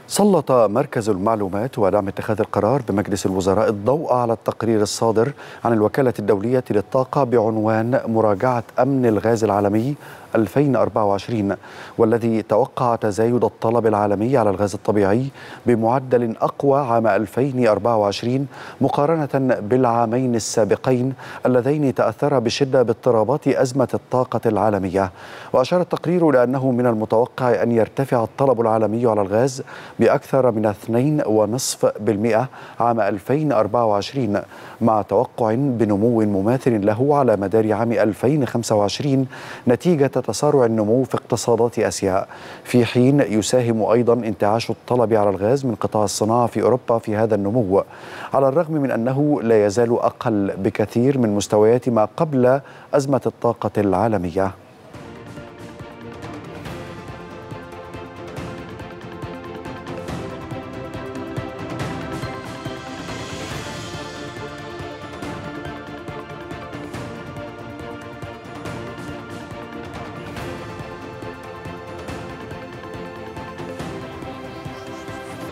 سلط مركز المعلومات ودعم اتخاذ القرار بمجلس الوزراء الضوء على التقرير الصادر عن الوكالة الدولية للطاقة بعنوان مراجعة أمن الغاز العالمي 2024، والذي توقع تزايد الطلب العالمي على الغاز الطبيعي بمعدل أقوى عام 2024 مقارنة بالعامين السابقين اللذين تأثرا بشدة باضطرابات أزمة الطاقة العالمية. وأشار التقرير إلى أنه من المتوقع أن يرتفع الطلب العالمي على الغاز بأكثر من 2.5% عام 2024، مع توقع بنمو مماثل له على مدار عام 2025 نتيجة تسارع النمو في اقتصادات آسيا، في حين يساهم أيضا انتعاش الطلب على الغاز من قطاع الصناعة في أوروبا في هذا النمو، على الرغم من أنه لا يزال أقل بكثير من مستويات ما قبل أزمة الطاقة العالمية.